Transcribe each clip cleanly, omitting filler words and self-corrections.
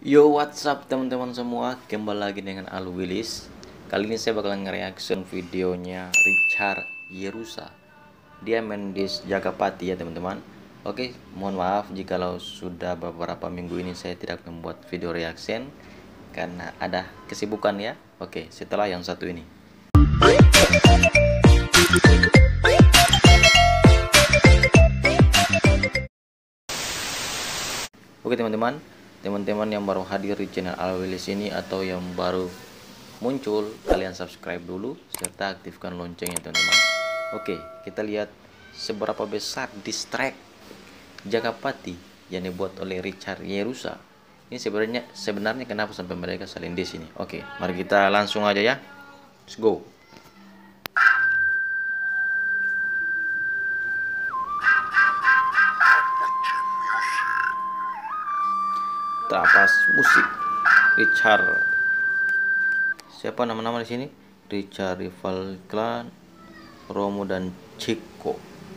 Yo, what's up teman-teman semua, kembali lagi dengan Alu Willis. Kali ini saya bakalan nge-reaction videonya Richard Yerusa. Dia main di Jagapati ya teman-teman. Oke, mohon maaf jikalau sudah beberapa minggu ini saya tidak membuat video reaction karena ada kesibukan ya. Oke, setelah yang satu ini. Oke teman-teman yang baru hadir di channel Alu Willis ini atau yang baru muncul, kalian subscribe dulu serta aktifkan loncengnya teman-teman. Oke, kita lihat seberapa besar distract Jagapati yang dibuat oleh Richard Yerusa. Ini sebenarnya kenapa sampai mereka saling di sini. Oke, mari kita langsung aja ya. Let's go. Trapas musik Richard, siapa nama-nama di sini? Richard Rival Clan, Romo dan Chico.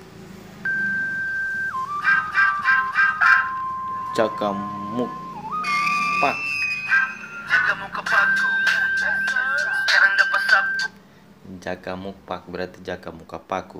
Jakamuk Pak. Jakamuk Pak berarti jaga muka paku.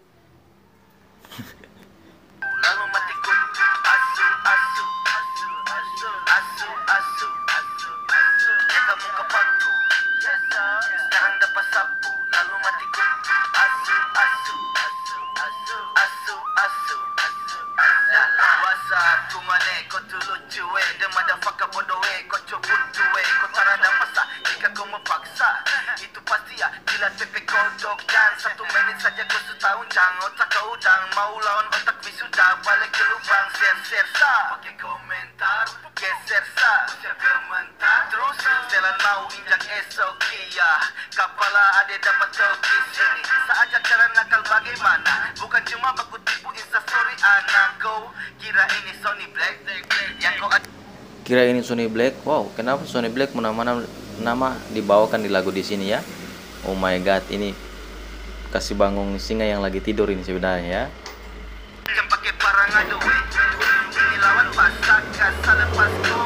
Itu pasti ya, gila pepe kodok dan 1 menit saja kau setahun jangan otak kau udang. Mau lawan otak wisuda balik ke lubang. Ser sa pakai komentar geser sa gementar terus jalan mau injak esok ya kepala ada dapat toki sini saja cara nakal bagaimana bukan cuma baku tipu instastory anak kau kira ini Sony Black yang kau Kira ini Sony Black. Wow, kenapa Sony Black nama dibawakan di lagu di sini ya? Oh my god, ini kasih bangun singa yang lagi tidur ini sebenarnya ya. yang pakai parang aduh ini lawan pasakan selepas go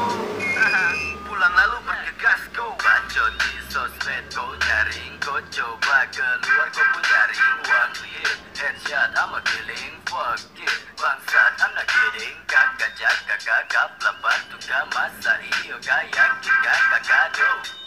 pulang lalu bergegas go bacot di sosmed kau nyaring kau coba keluar kau pun nyaring one hit headshot I'm a killing fuck it bangsat I'm not kidding kakak jaga kakak pelapan tuka masa iyo gaya kita kakado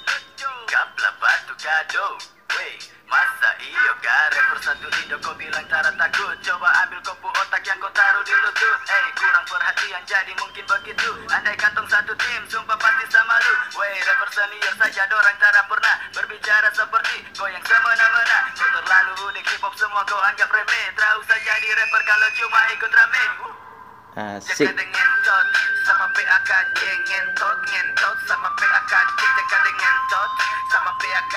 kapla batu kado wey masa iyo ga rapper satu Indo kau bilang tak takut coba ambil kopu otak yang kau taruh di lutut kurang perhatian jadi mungkin begitu andai kantong satu tim sumpah pasti sama lu wey rapper senior saja dorang tak pernah berbicara seperti kau yang semena-mena kau terlalu unik hip hop semua kau anggap remeh tak usah jadi rapper kalau cuma ikut rame Asik. jaga dengan tot sama PAK ngentot sama PAK jaga dengan tot sama PAK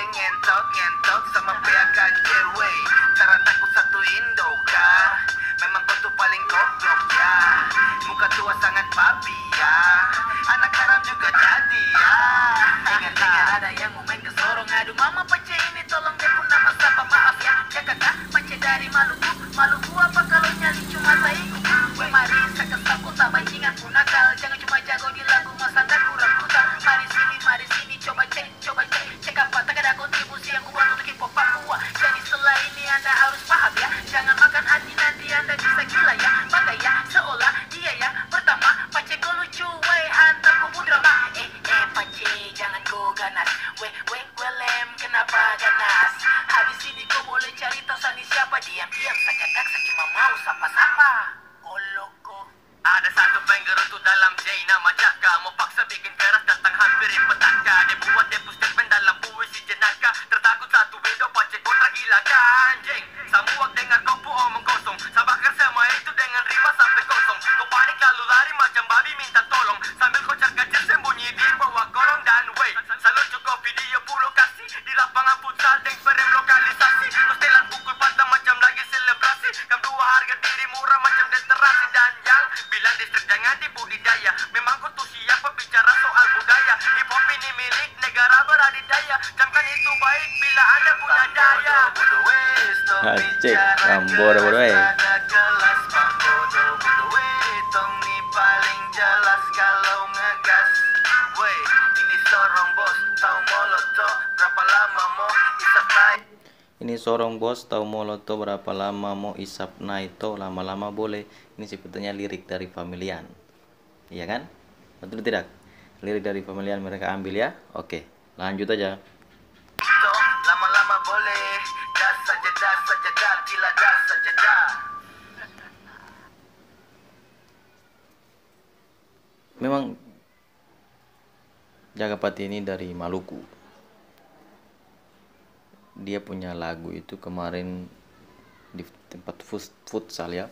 ngentot sama PAK wey cara takut satu Indo kah memang kau tuh paling goblok ya muka tua sangat babi ya anak haram juga jadi ya ingat ada yang mau main ke sorong aduh mama pace ini tolong deh pun nama siapa maaf ya kakak pace dari Maluku apa kalau nyali cuma saiku we mari sakit tak bajingan pun nakal jangan cuma jago di lagu masa dan kurang brutal mari sini coba cek apa tak ada kontribusi yang kubuat untuk hip hop Papua jadi setelah ini anda harus paham ya jangan makan hati nanti anda bisa gila ya bangga ya seolah dia yang pertama pace go lucu we hantar kubu drama pace jangan go ganas we lem kenapa ganas habis ini kau boleh cari tahu sani siapa diam-diam saja daksa cuma mau sapa-sapa oloko ada satu penggerutu dalam J nama Jaka mau paksa bikin keras datang hampirin petaka dia buat debut statement dalam puisi jenaka tertakut satu window pace kontrak gila anjing samuak dengar kopu omong kosong sabakar sama itu dengan rima sampai kosong kau panik lalu lari macam babi minta tolong sambil kocar-kacir sembunyi di bawah kolong dan way selalu cukup video pulau kasih di lapangan futsal dan perem lokalisasi setelan pukul pantang macam lagi selebrasi kam dua harga diri murah macam deterasi dan yang bilang distrik jangan dibudidaya memang kau tuh siapa bicara soal budaya hip hop ini milik negara beradidaya camkan itu baik bila anda punya daya Acik, bodoh paling jelas kalau ngegas sorong bos, tahu moloto berapa lama mau isap naito, lama-lama boleh. Ini sebetulnya lirik dari Familian. Iya kan? Betul tidak? Lirik dari Familian mereka ambil ya. Oke, lanjut aja. Itu lama-lama boleh. Das saja dah, gila das saja dah. Memang Jagapati ini dari Maluku. Dia punya lagu itu kemarin di tempat futsal ya,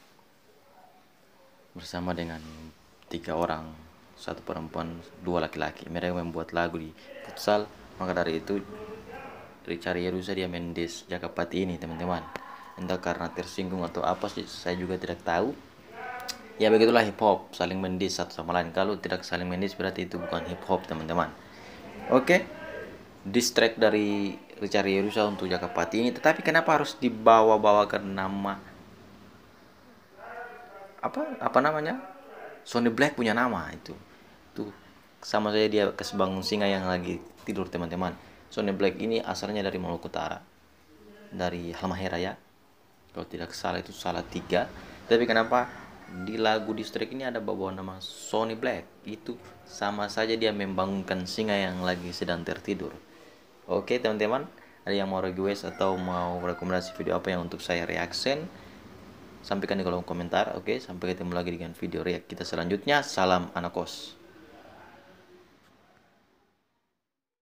bersama dengan 3 orang, 1 perempuan 2 laki-laki. Mereka membuat lagu di futsal. Maka dari itu Richard Yerusa dia mendes Jagapati ini, teman-teman. Entah karena tersinggung atau apa sih, saya juga tidak tahu. Ya begitulah hip hop, saling mendis satu sama lain. Kalau tidak saling mendis berarti itu bukan hip hop, teman-teman. Oke, diss track dari Richard Yerusa untuk Jagapati ini. Tetapi kenapa harus dibawa-bawakan nama apa namanya? Sonny Black punya nama itu. Tuh sama saja dia kesbangun singa yang lagi tidur, teman-teman. Sonny Black ini asalnya dari Maluku Utara, dari Halmahera ya. Kalau tidak salah itu Salatiga. Tapi kenapa di lagu distrik ini ada bawa nama Sonny Black? Itu sama saja dia membangunkan singa yang lagi sedang tertidur. Oke teman-teman, ada yang mau request atau mau rekomendasi video apa yang untuk saya reaction, sampaikan di kolom komentar. Oke, sampai ketemu lagi dengan video react kita selanjutnya. Salam anak kos.